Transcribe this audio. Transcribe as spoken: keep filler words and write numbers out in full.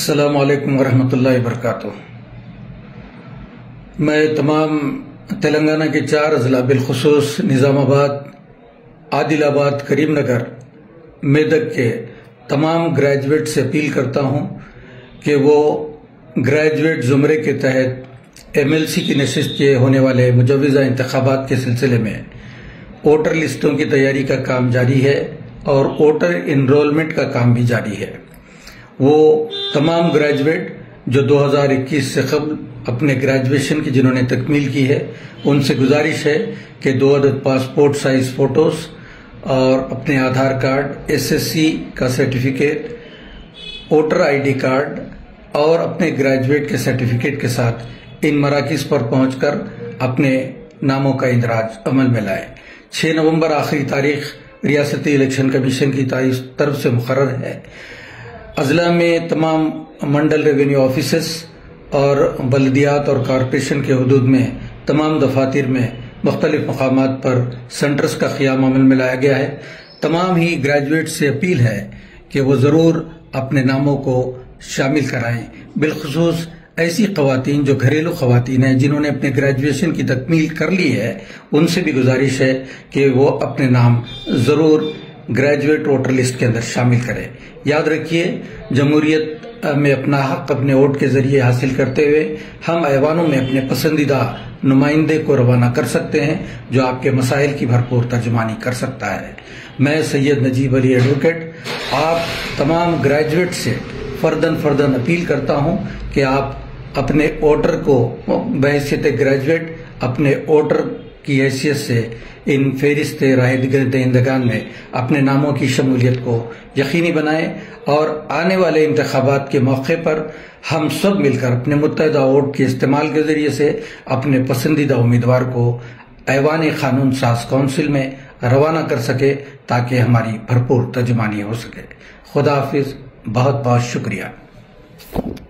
السلام علیکم ورحمۃ اللہ وبرکاتہ۔ میں تمام تلنگانہ کے چار اضلاع بالخصوص نظام آباد، عادل آباد، کریم نگر، میدک کے تمام گریجویٹ سے اپیل کرتا ہوں کہ وہ گریجویٹ زمرے کے تحت ایم ایل سی کی نشست کے ہونے والے مجوزہ انتخابات کے سلسلے میں ووٹر لسٹوں کی تیاری کا کام جاری ہے اور ووٹر انرولمنٹ کا کام بھی جاری ہے۔ وہ تمام گریجویٹ جو دو ہزار اکیس سے قبل اپنے گریجویشن کی جنہوں نے تکمیل کی ہے، ان سے گزارش ہے کہ دو عدد پاسپورٹ سائز فوٹوز اور اپنے Aadhaar card, S S C کا certificate, voter I D card اور اپنے گریجویٹ کے سرٹیفکیٹ کے ساتھ ان مراکز پر پہنچ کر اپنے ناموں کا اندراج عمل میں لائیں۔ چھ نومبر آخری تاریخ ریاستی الیکشن کمیشن کی طرف سے مقرر ہے۔ اضلاع میں تمام منڈل ریونیو آفیسز اور بلدیات اور کارپوریشن کے حدود میں تمام دفاتر میں مختلف مقامات پر سینٹرز کا قیام عمل میں لایا گیا ہے۔ تمام ہی گریجویٹ سے اپیل ہے کہ وہ ضرور اپنے ناموں کو شامل کرائیں، بالخصوص ایسی خواتین جو گھریلو خواتین ہیں جنہوں نے اپنے گریجویشن کی تکمیل کر لی ہے، ان سے بھی گزارش ہے کہ وہ اپنے نام ضرور گریجویٹ ووٹر لسٹ کے اندر شامل کریں۔ یاد رکھیے، جمہوریت میں اپنا حق اپنے ووٹ کے ذریعے حاصل کرتے ہوئے ہم ایوانوں میں اپنے پسندیدہ نمائندے کو روانہ کر سکتے ہیں جو آپ کے مسائل کی بھرپور ترجمانی کر سکتا ہے۔ میں سید نجیب علی ایڈوکیٹ آپ تمام گریجویٹ سے فردن فردن اپیل کرتا ہوں کہ آپ اپنے ووٹر کو بحیثیت گریجویٹ اپنے ووٹر کی حیثیت سے ان فہرست راہ دہندگان میں اپنے ناموں کی شمولیت کو یقینی بنائیں اور آنے والے انتخابات کے موقع پر ہم سب مل کر اپنے متحدہ ووٹ کے استعمال کے ذریعے سے اپنے پسندیدہ امیدوار کو ایوان قانون ساز کونسل میں روانہ کر سکے تاکہ ہماری بھرپور ترجمانی ہو سکے۔ خدا حافظ، بہت بہت شکریہ۔